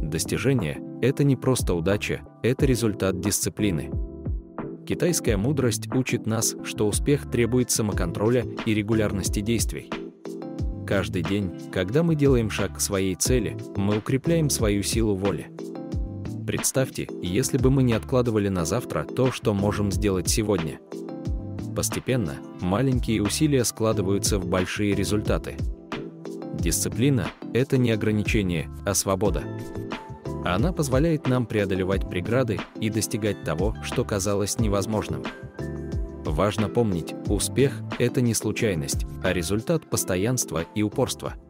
Достижение – это не просто удача, это результат дисциплины. Китайская мудрость учит нас, что успех требует самоконтроля и регулярности действий. Каждый день, когда мы делаем шаг к своей цели, мы укрепляем свою силу воли. Представьте, если бы мы не откладывали на завтра то, что можем сделать сегодня. Постепенно, маленькие усилия складываются в большие результаты. Дисциплина – это не ограничение, а свобода. Она позволяет нам преодолевать преграды и достигать того, что казалось невозможным. Важно помнить, успех – это не случайность, а результат постоянства и упорства.